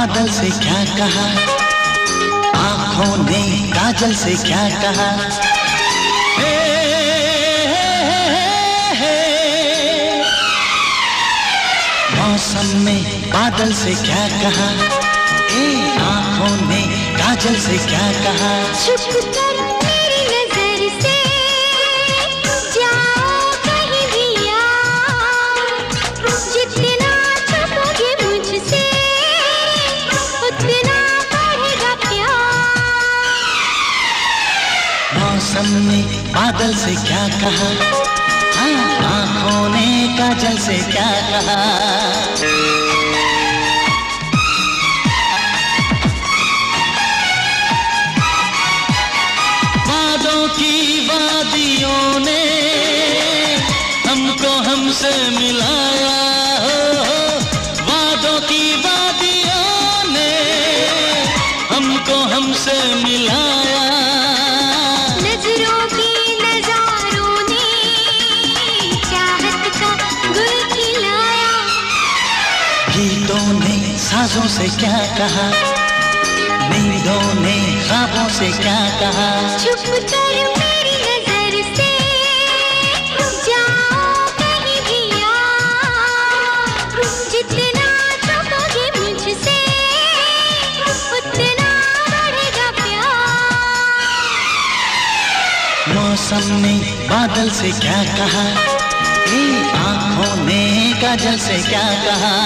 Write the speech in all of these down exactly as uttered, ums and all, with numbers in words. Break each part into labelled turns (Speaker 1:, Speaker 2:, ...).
Speaker 1: बादल से क्या कहा, आंखों ने काजल से क्या कहा। हे, हे, हे, हे। मौसम ने बादल से क्या कहा, ए आंखों ने काजल से क्या कहा।
Speaker 2: चुप कर मेरी नजर से जाओ कहीं भी यार, जितना छुपोगे मुझसे उतना बढ़ेगा प्यार।
Speaker 1: मौसम ने बादल से क्या कहा, हाँ आंखों ने काजल से क्या कहा। वादों की वादियों ने हमको हमसे मिलाया, वादों की वादियों ने हमको हमसे मिलाया।
Speaker 2: नजरों की नजारों ने चाहत का गुल खिलाया।
Speaker 1: गीतों ने साजों से क्या कहा, नींदों ने ख्वाबों से क्या कहा।
Speaker 2: चुप कर मेरी नजर से जाओ कहीं भी यार, जितना छुपोगे मुझसे उतना बढ़ेगा प्यार।
Speaker 1: मौसम ने बादल से क्या कहा, ए आंखों ने काजल से क्या कहा।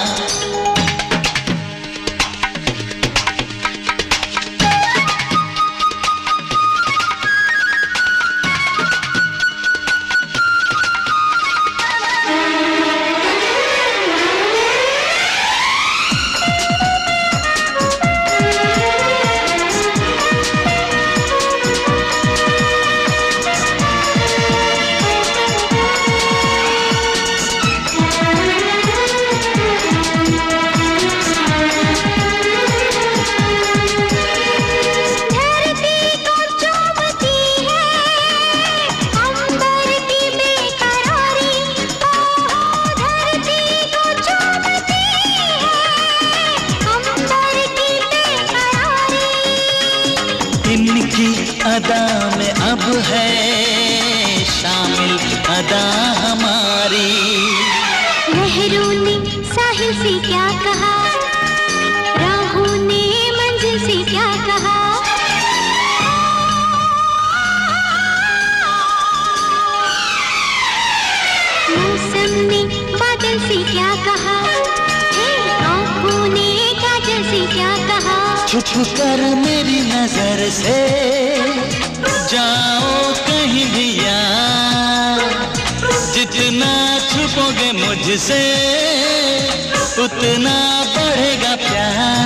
Speaker 1: इनकी अदा में अब है शामिल अदा हमारी।
Speaker 2: लहरों ने साहिल से क्या कहा, राहों ने मंजिल से क्या कहा। मौसम ने बादल से क्या कहा, हे आंखों ने काजल से क्या कहा।
Speaker 1: छुप कर मेरी नजर से जाओ कहीं भी यार, जितना छुपोगे मुझसे उतना बढ़ेगा प्यार।